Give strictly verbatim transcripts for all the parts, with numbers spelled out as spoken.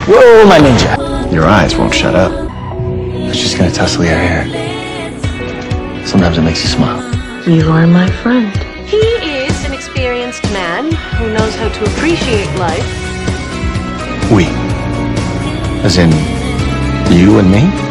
Whoa, my ninja. Your eyes won't shut up. I was just gonna tussle your hair. Sometimes it makes you smile. You are my friend. He is an experienced man who knows how to appreciate life. We. As in, you and me?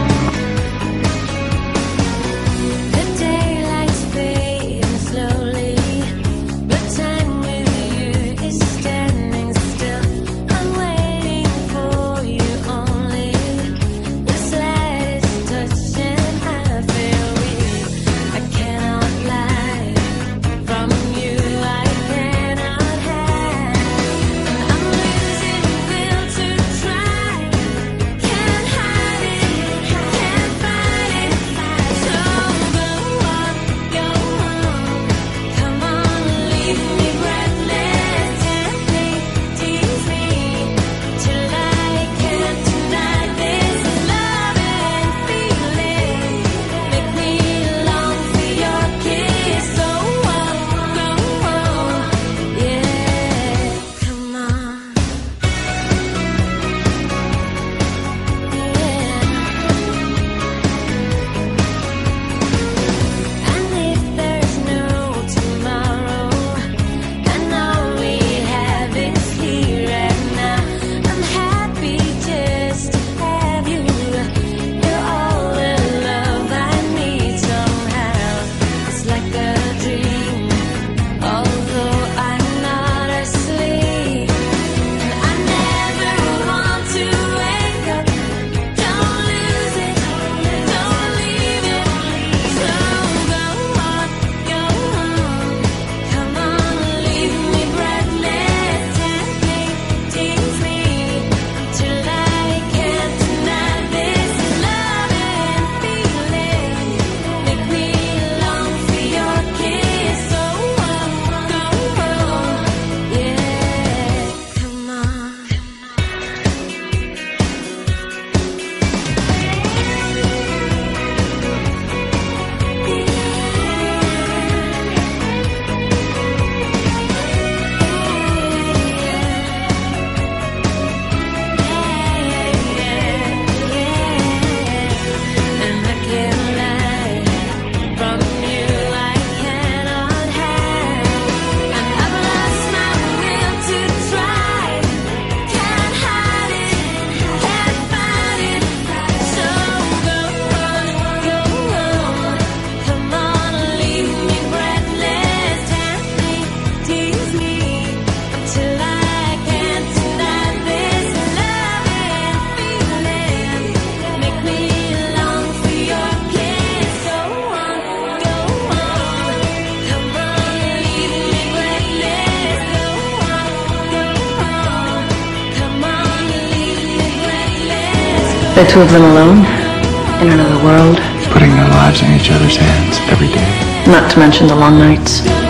The two of them alone, in another world. Putting their lives in each other's hands every day. Not to mention the long nights.